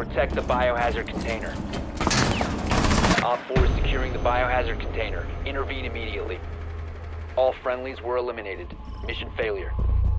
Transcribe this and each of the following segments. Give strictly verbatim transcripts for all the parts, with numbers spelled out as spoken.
protect the biohazard container. Op four is securing the biohazard container. Intervene immediately. All friendlies were eliminated. Mission failure.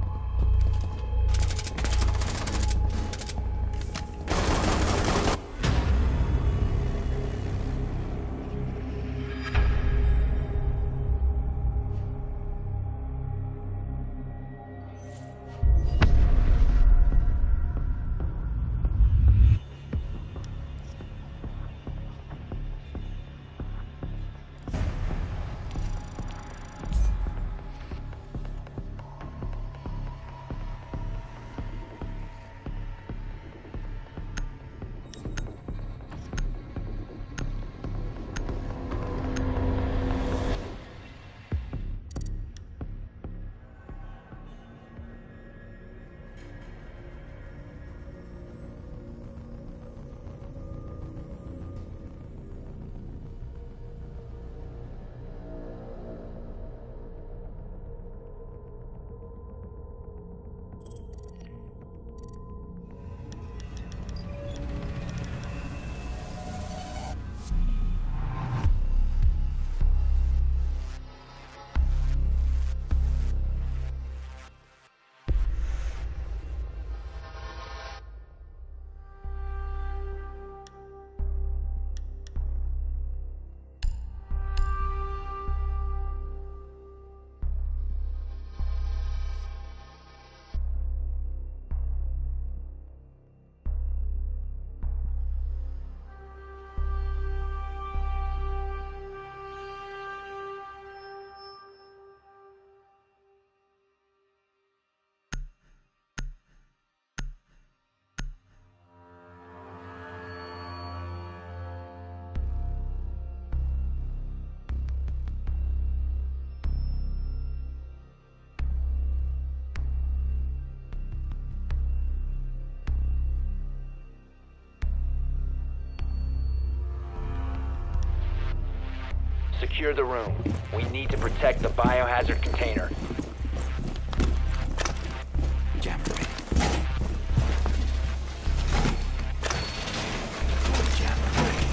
Secure the room. We need to protect the biohazard container. Jammer ready. Jammer ready.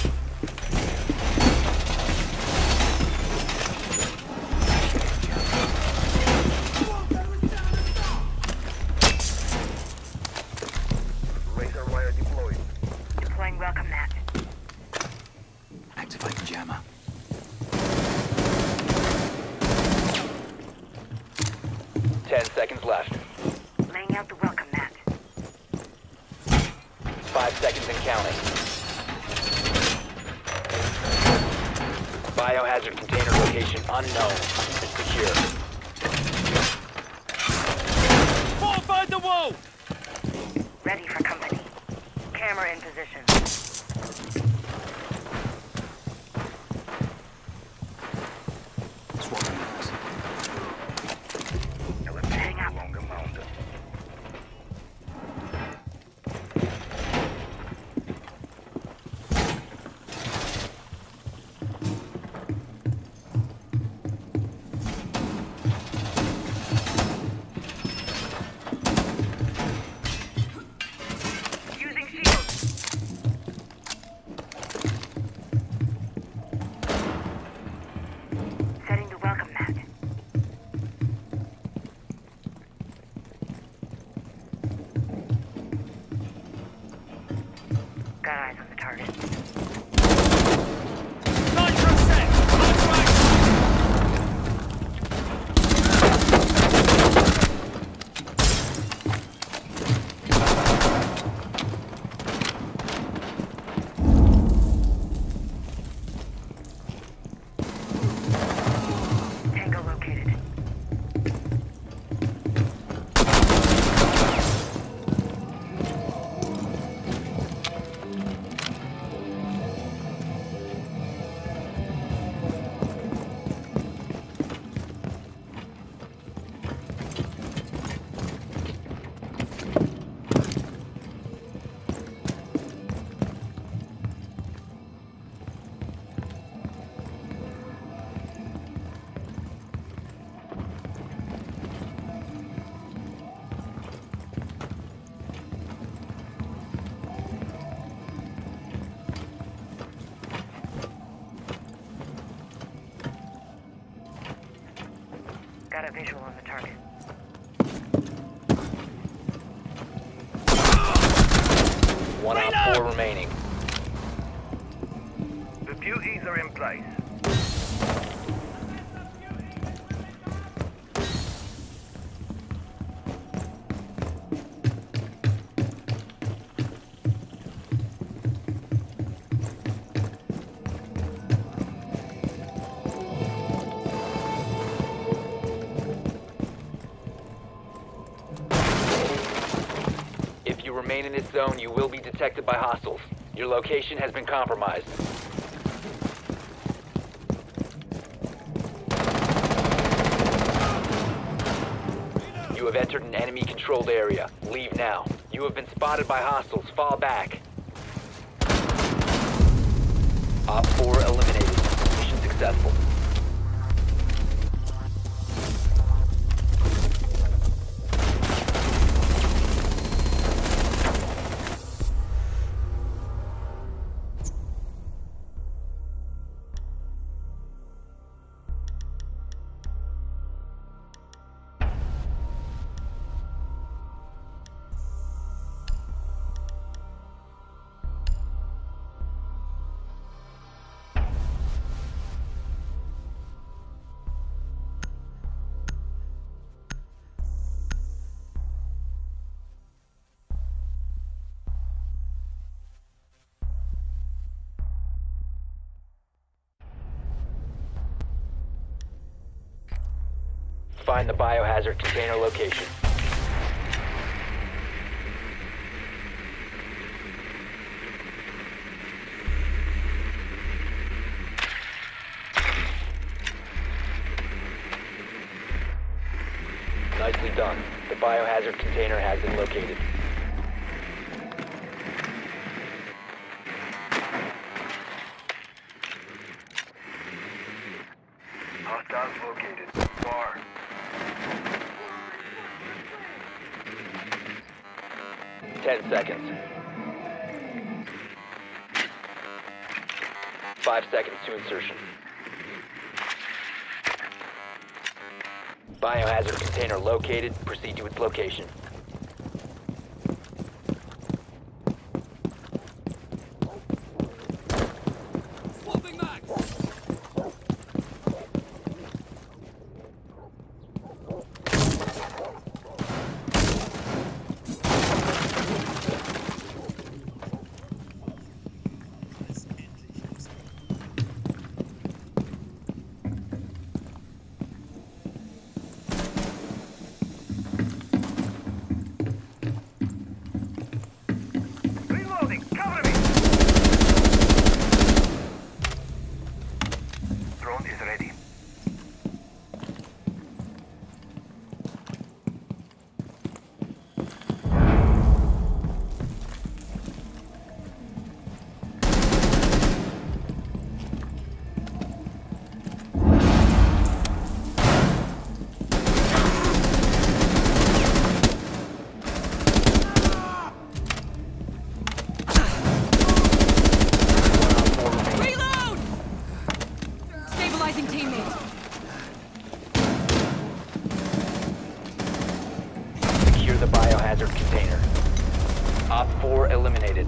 Razor wire deployed. Deploying welcome mat. Activating jammer. Ten seconds left. Laying out the welcome mat. Five seconds and counting. Biohazard container location unknown. Keep it secure. Fortify the wall! Ready for company. Camera in position. Swap units. Hang up. Longer mounted. Using shields. Setting the welcome mat. Got eyes on the target. Nitro set! On right! Tango located. Got a visual on the target. One op four remaining. Deputies are in place. If you remain in this zone, you will be detected by hostiles. Your location has been compromised. You have entered an enemy-controlled area. Leave now. You have been spotted by hostiles. Fall back. Op four eliminated. Mission successful. Find the biohazard container location. Nicely done. The biohazard container has been located. Hostiles located. Far. Ten seconds. Five seconds to insertion. Biohazard container located. Proceed to its location. Swapping mags! Reloading! Cover me! Drone is ready. Reload! Stabilizing teammate. Secure the biohazard container. Op four eliminated.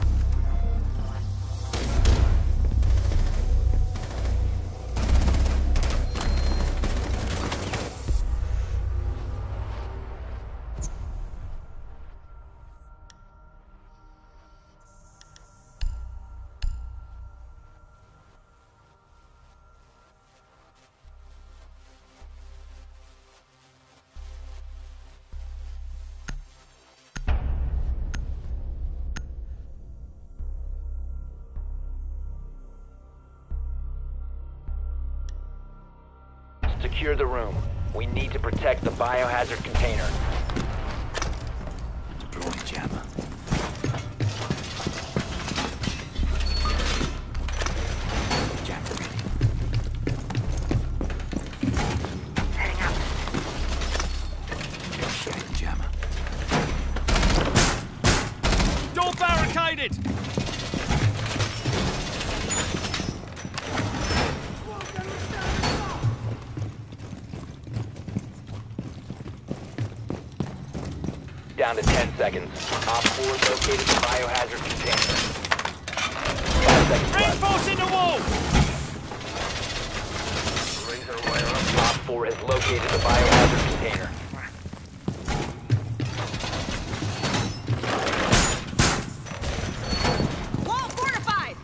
Secure the room. We need to protect the biohazard container. Deploying jammer. Jammer ready. Heading out. Initiating jammer. Door barricaded! down to ten seconds. Op four located the biohazard container. Five seconds left. Reinforcing the wall! Razor wire up. Op four has located the biohazard container. Wall fortified!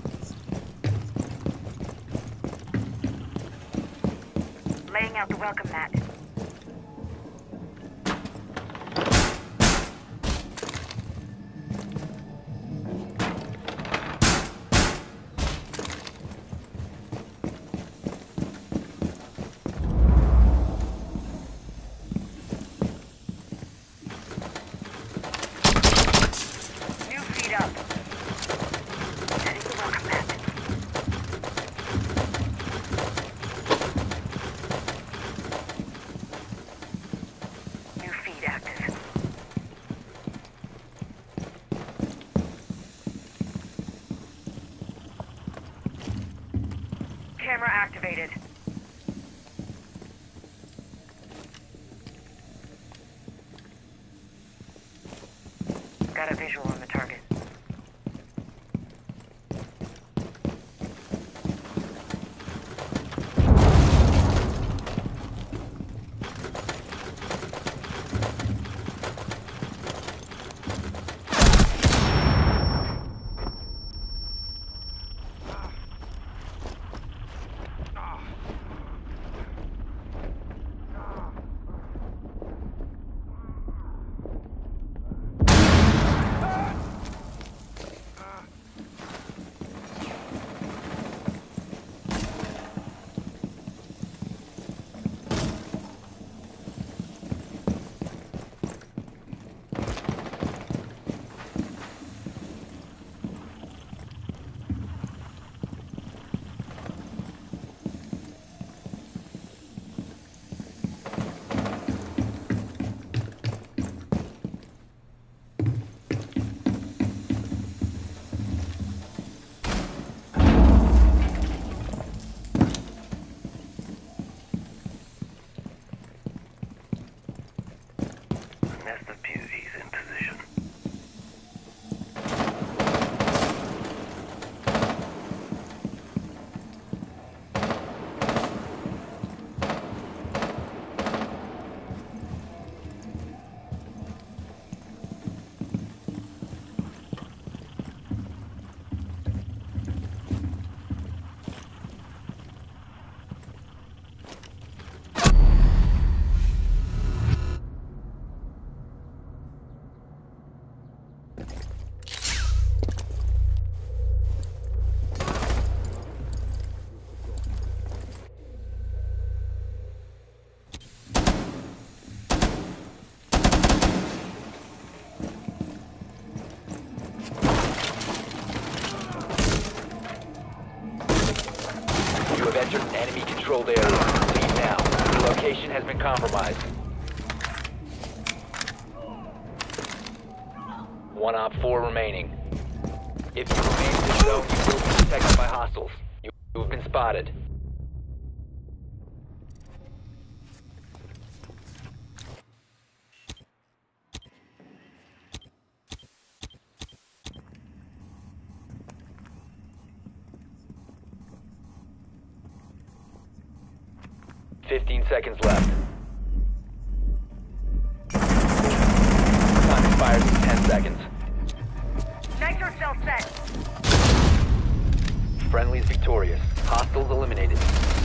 Laying out the welcome mat. New feet up. Setting the welcome mat. New feed active. Camera activated. Got a visual on the target. Nest of beauties in position. You have entered an enemy-controlled area. Leave now. Your location has been compromised. One op four remaining. If you remain in this zone, you will be detected by hostiles. You have been spotted. Fifteen seconds left. Time expires in ten seconds. Nitro cell set. Friendly's victorious. Hostiles eliminated.